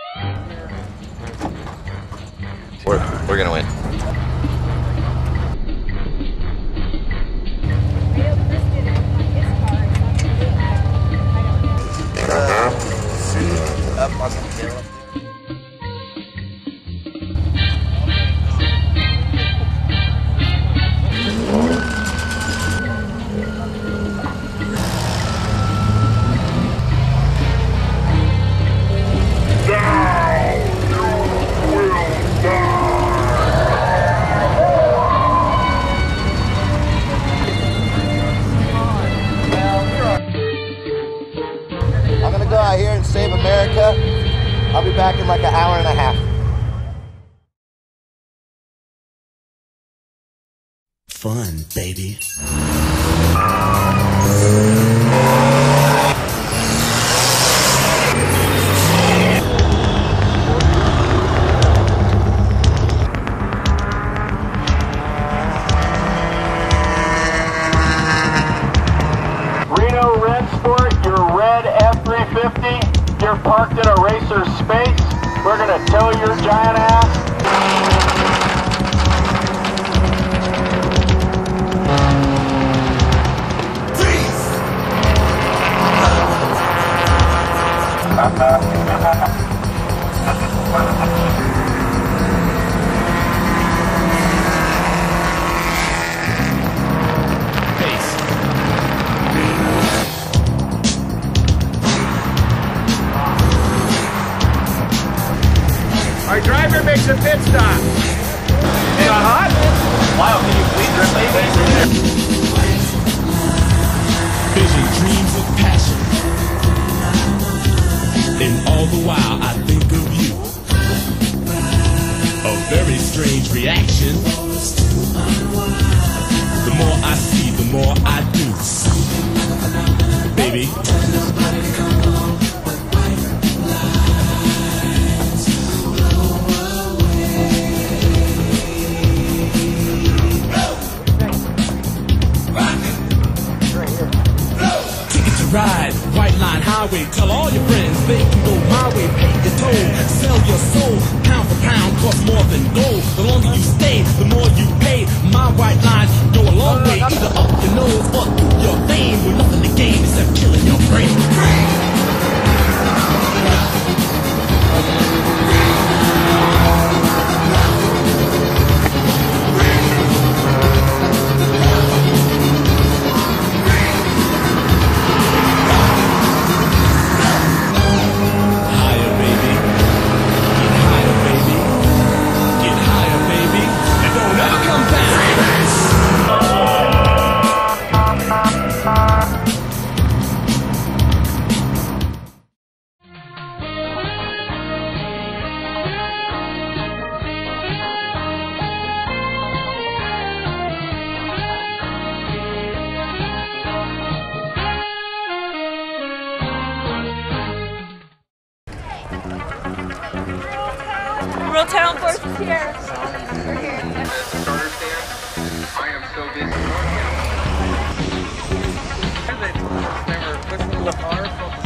We're gonna win. Up on the hill. I'm gonna go out here and save America. I'll be back in like an hour and a half. Fun, baby. Reno Red Sport, your red F-350. You're parked in a racer's space. We're gonna tow your giant ass. Our driver makes a pit stop. You got hot? Wow, can you please replace it? Vision, dreams of passion. And all the while I think of you. A very strange reaction. The more I see, the more I do. Baby. Ride, white line highway, tell all your friends they can go my way, pay your toll, sell your soul, pound for pound, cost more than gold. The longer you stay, the more you pay. My white lines go a long way, either up your nose or through your vein, with nothing to gain except killing your brain. Real Town Force is here. I am so busy. Never listen to the car.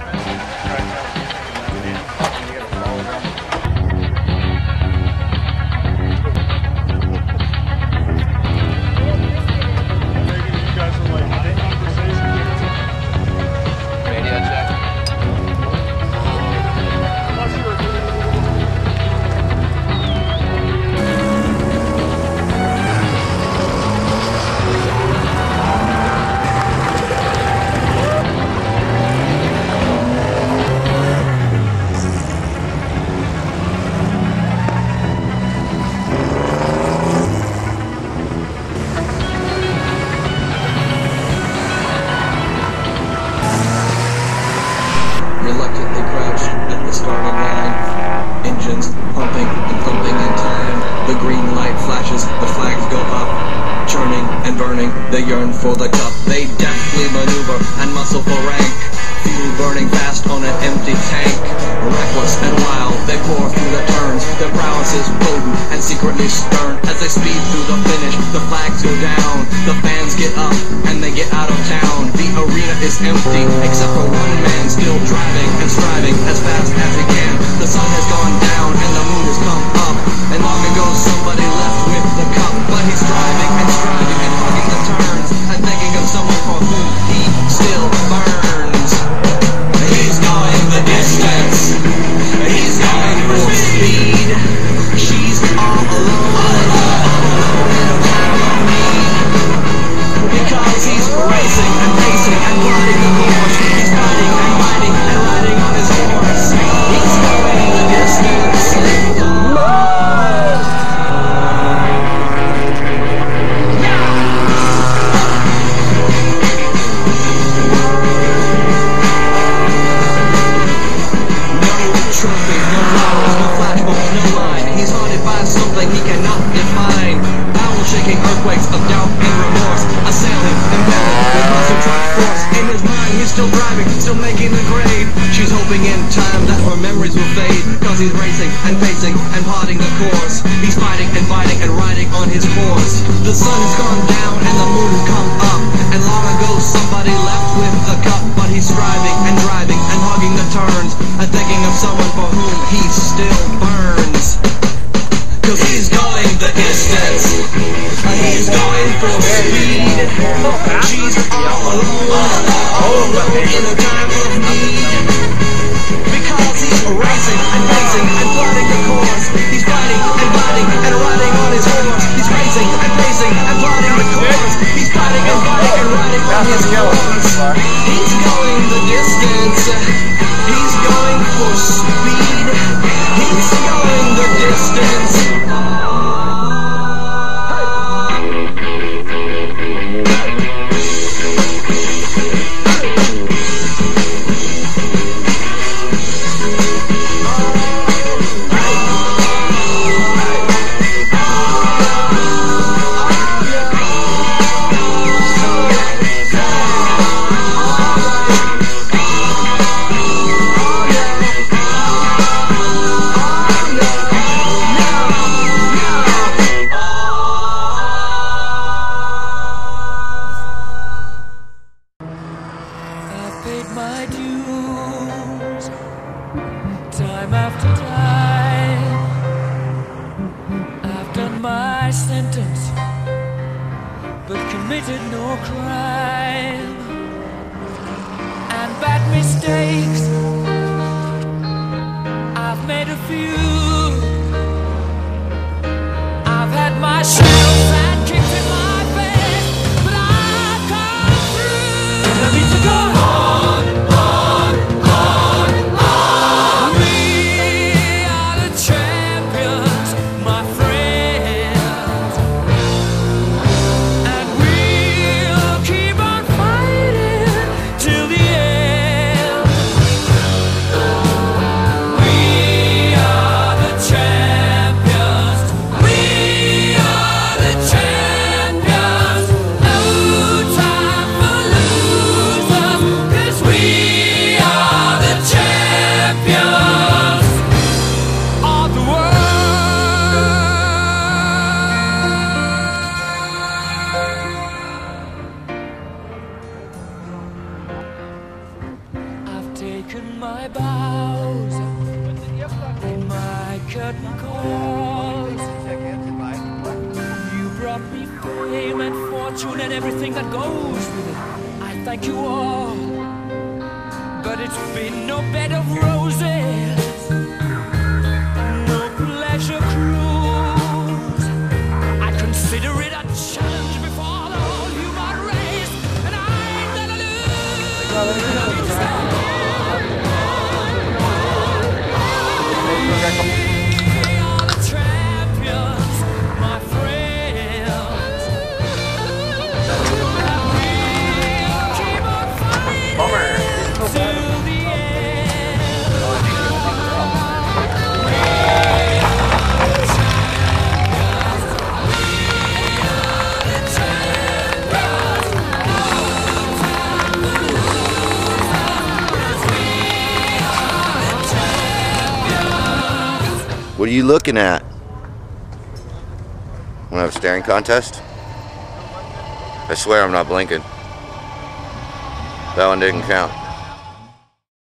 Reluctantly crouched at the starting line, engines pumping and thumping in time. The green light flashes, the flags go up, churning and burning, they yearn for the cup. They deftly maneuver and muscle for rank, fuel burning fast on an empty tank. Reckless and wild, they pour through the turns, their prowess is potent and secretly stern. As they speed through the finish, the flags go down, the fans get up and they get out of town. The arena is empty, except for one man still driving and striving as fast as he can. The sun has still making the grade. She's hoping in time that her memories will fade, cause he's racing and pacing and plotting the course. He's fighting and biting and riding on his horse. The sun has gone down and the moon has come up, and long ago somebody left with the cup. But he's striving and driving and hugging the turns and thinking of someone for whom he still burns. Cause he's going the distance, he's going for speed. She's all alone in a time of need. Because he's racing and pacing and plotting the course. He's fighting and biting and riding on his horse. He's racing and pacing and plotting the course. He's fighting and biting and riding on his horse. He's going the distance, he's going for speed. He's going the distance. My dues, time after time. I've done my sentence, but committed no crime. And bad mistakes, I've made a few. I've had my share of bad kicks in my face, but I've come through. Let me to go. Taken my bows in my curtain calls. You brought me fame and fortune and everything that goes with it. I thank you all, but it's been no bed of roses, no pleasure cruise. I consider it a challenge before the whole human race, and I ain't gonna lose. What are you looking at? Wanna have a staring contest? I swear I'm not blinking. That one didn't count.